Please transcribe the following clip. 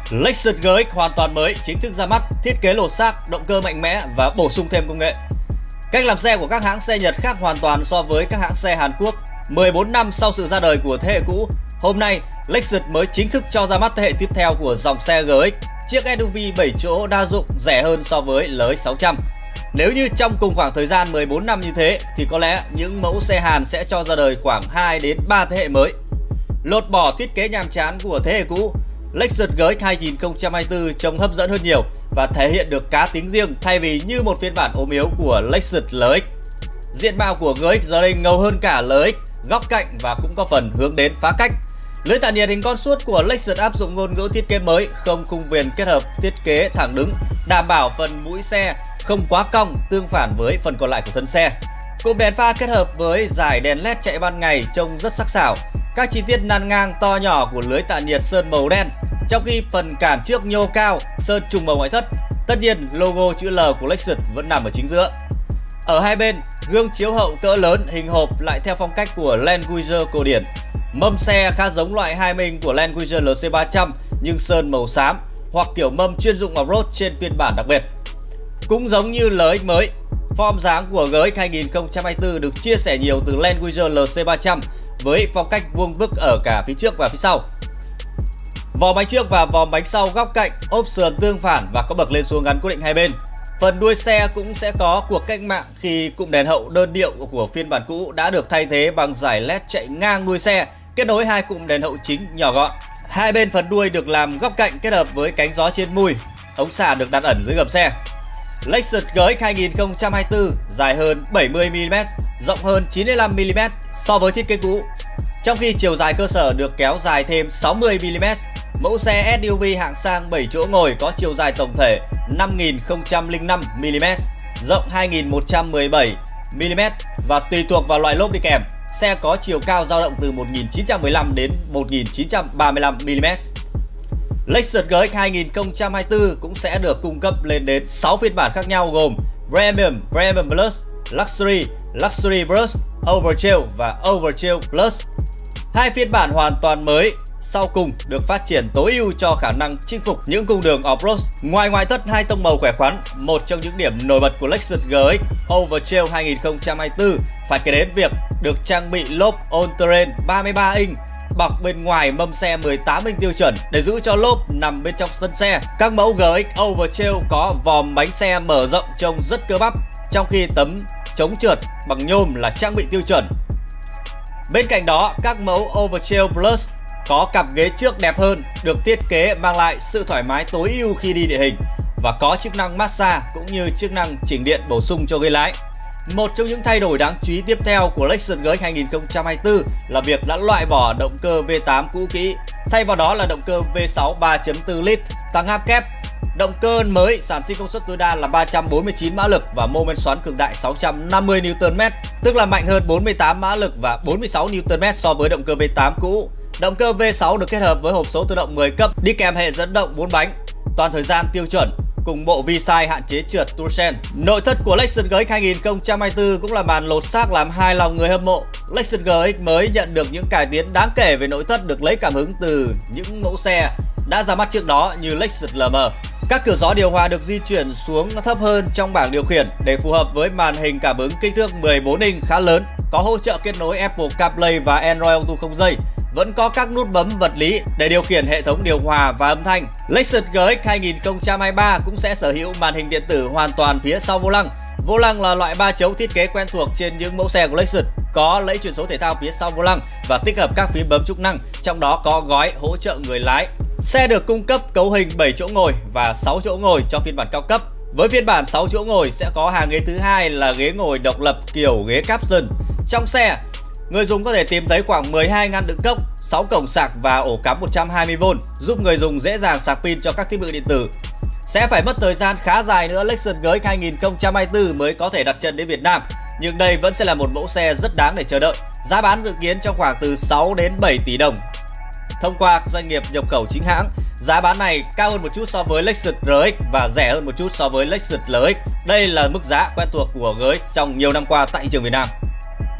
Lexus GX hoàn toàn mới, chính thức ra mắt, thiết kế lột xác, động cơ mạnh mẽ và bổ sung thêm công nghệ. Cách làm xe của các hãng xe Nhật khác hoàn toàn so với các hãng xe Hàn Quốc. 14 năm sau sự ra đời của thế hệ cũ, hôm nay Lexus mới chính thức cho ra mắt thế hệ tiếp theo của dòng xe GX, chiếc SUV 7 chỗ đa dụng rẻ hơn so với LX 600. Nếu như trong cùng khoảng thời gian 14 năm như thế thì có lẽ những mẫu xe Hàn sẽ cho ra đời khoảng 2 đến 3 thế hệ mới. Lột bỏ thiết kế nhàm chán của thế hệ cũ, Lexus GX 2024 trông hấp dẫn hơn nhiều và thể hiện được cá tính riêng thay vì như một phiên bản ốm yếu của Lexus LX. Diện mạo của GX giờ đây ngầu hơn cả LX, góc cạnh và cũng có phần hướng đến phá cách. Lưới tản nhiệt hình con suốt của Lexus áp dụng ngôn ngữ thiết kế mới, không khung viền kết hợp thiết kế thẳng đứng, đảm bảo phần mũi xe không quá cong tương phản với phần còn lại của thân xe. Cụm đèn pha kết hợp với dải đèn LED chạy ban ngày trông rất sắc sảo. Các chi tiết năn ngang to nhỏ của lưới tản nhiệt sơn màu đen, trong khi phần cản trước nhô cao sơn trùng màu ngoại thất. Tất nhiên logo chữ L của Lexus vẫn nằm ở chính giữa. Ở hai bên, gương chiếu hậu cỡ lớn hình hộp lại theo phong cách của Land Cruiser cổ điển. Mâm xe khá giống loại 2 minh của Land Cruiser LC300 nhưng sơn màu xám hoặc kiểu mâm chuyên dụng off-road trên phiên bản đặc biệt. Cũng giống như LX mới, form dáng của GX 2024 được chia sẻ nhiều từ Land Cruiser LC300 với phong cách vuông vức ở cả phía trước và phía sau. Vòm bánh trước và vòm bánh sau góc cạnh, ốp sườn tương phản và có bậc lên xuống gắn cố định hai bên. Phần đuôi xe cũng sẽ có cuộc cách mạng khi cụm đèn hậu đơn điệu của phiên bản cũ đã được thay thế bằng dải LED chạy ngang đuôi xe, kết nối hai cụm đèn hậu chính nhỏ gọn. Hai bên phần đuôi được làm góc cạnh kết hợp với cánh gió trên mui, ống xả được đặt ẩn dưới gầm xe. Lexus GX 2024 dài hơn 70mm, rộng hơn 95mm so với thiết kế cũ. Trong khi chiều dài cơ sở được kéo dài thêm 60mm, mẫu xe SUV hạng sang 7 chỗ ngồi có chiều dài tổng thể 5005mm, rộng 2117mm và tùy thuộc vào loại lốp đi kèm, xe có chiều cao dao động từ 1915 đến 1935mm. Lexus GX 2024 cũng sẽ được cung cấp lên đến 6 phiên bản khác nhau gồm Premium, Premium Plus, Luxury, Luxury Plus, Overchill và Overchill Plus. Hai phiên bản hoàn toàn mới sau cùng được phát triển tối ưu cho khả năng chinh phục những cung đường off-road. Ngoài ngoại thất hai tông màu khỏe khoắn, một trong những điểm nổi bật của Lexus GX Overchill 2024 phải kể đến việc được trang bị lốp All Terrain 33 inch bọc bên ngoài mâm xe 18 inch tiêu chuẩn để giữ cho lốp nằm bên trong thân xe. Các mẫu GX Overchill có vòm bánh xe mở rộng trông rất cơ bắp, trong khi tấm chống trượt bằng nhôm là trang bị tiêu chuẩn. Bên cạnh đó, các mẫu Overchill Plus có cặp ghế trước đẹp hơn, được thiết kế mang lại sự thoải mái tối ưu khi đi địa hình và có chức năng massage cũng như chức năng chỉnh điện bổ sung cho ghế lái. Một trong những thay đổi đáng chú ý tiếp theo của Lexus GX 2024 là việc đã loại bỏ động cơ V8 cũ kỹ, thay vào đó là động cơ V6 3.4 lít tăng áp kép. Động cơ mới sản sinh công suất tối đa là 349 mã lực và mô men xoắn cực đại 650 Nm, tức là mạnh hơn 48 mã lực và 46 Nm so với động cơ V8 cũ. Động cơ V6 được kết hợp với hộp số tự động 10 cấp đi kèm hệ dẫn động 4 bánh, toàn thời gian tiêu chuẩn cùng bộ vi sai hạn chế trượt Touareg. Nội thất của Lexus GX 2024 cũng là màn lột xác làm hài lòng người hâm mộ. Lexus GX mới nhận được những cải tiến đáng kể về nội thất được lấy cảm hứng từ những mẫu xe đã ra mắt trước đó như Lexus LM. Các cửa gió điều hòa được di chuyển xuống thấp hơn trong bảng điều khiển để phù hợp với màn hình cảm ứng kích thước 14 inch khá lớn, có hỗ trợ kết nối Apple CarPlay và Android Auto không dây. Vẫn có các nút bấm vật lý để điều khiển hệ thống điều hòa và âm thanh. Lexus GX 2023 cũng sẽ sở hữu màn hình điện tử hoàn toàn phía sau vô lăng. Vô lăng là loại 3 chấu thiết kế quen thuộc trên những mẫu xe của Lexus, có lẫy chuyển số thể thao phía sau vô lăng và tích hợp các phím bấm chức năng, trong đó có gói hỗ trợ người lái. Xe được cung cấp cấu hình 7 chỗ ngồi và 6 chỗ ngồi cho phiên bản cao cấp. Với phiên bản 6 chỗ ngồi sẽ có hàng ghế thứ hai là ghế ngồi độc lập kiểu ghế capsule. Trong xe, người dùng có thể tìm thấy khoảng 12 ngăn đựng cốc, 6 cổng sạc và ổ cắm 120V, giúp người dùng dễ dàng sạc pin cho các thiết bị điện tử. Sẽ phải mất thời gian khá dài nữa Lexus GX 2024 mới có thể đặt chân đến Việt Nam, nhưng đây vẫn sẽ là một mẫu xe rất đáng để chờ đợi. Giá bán dự kiến trong khoảng từ 6 đến 7 tỷ đồng. Thông qua doanh nghiệp nhập khẩu chính hãng, giá bán này cao hơn một chút so với Lexus RX và rẻ hơn một chút so với Lexus LX. Đây là mức giá quen thuộc của GX trong nhiều năm qua tại thị trường Việt Nam.